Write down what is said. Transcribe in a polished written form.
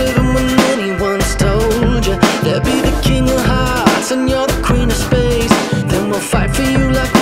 even when anyone's told you. They'll be the king of hearts and you're the queen of space. Then we'll fight for you like